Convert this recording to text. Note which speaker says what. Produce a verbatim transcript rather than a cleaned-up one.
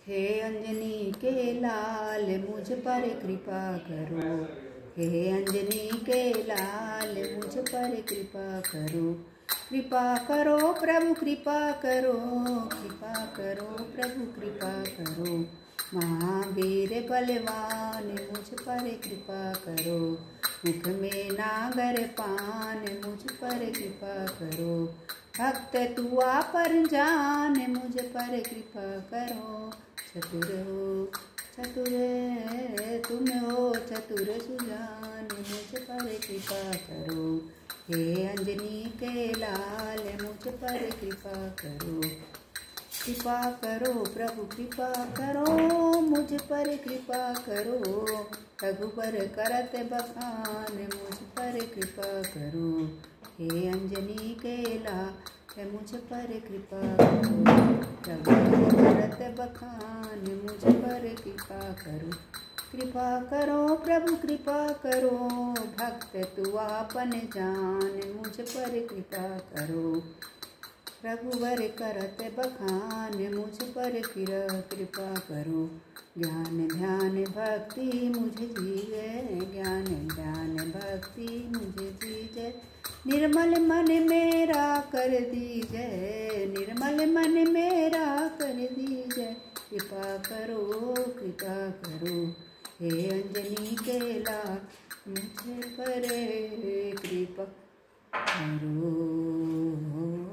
Speaker 1: हे अंजनी के लाल मुझ पर कृपा करो। हे अंजनी के लाल मुझ पर कृपा करो। कृपा करो प्रभु कृपा करो। कृपा करो प्रभु कृपा करो। महावीर बलवान मुझ पर कृपा करो। मुख में नागर पान मुझ पर कृपा करो। भक्त तू पर जान मुझ पर कृपा करो। चतुर हो चतुर तुम हो चतुर सुजान मुझ पर कृपा करो। हे अंजनी के लाल मुझ पर कृपा करो। कृपा करो प्रभु कृपा करो मुझ पर कृपा करो। रघुबर करत बखान मुझ पर कृपा करो। हे अंजनी के लाल मुझ पर कृपा करो। रघुबर करत बखान मुझ पर कृपा करो। कृपा करो प्रभु कृपा करो। भक्त तू आपन जान मुझ पर कृपा करो। रघुवर करत बखान मुझ पर कृपा करो। ज्ञान ध्यान भक्ति मुझे जीवे। ज्ञान ध्यान भक्ति मुझे जीजे। निर्मल मन मेरा कर दीजे। निर्मल मन मेरा कर दीजे। कृपा करो कृपा करो। हे अंजनी के लाल मुझ पर कृपा करो।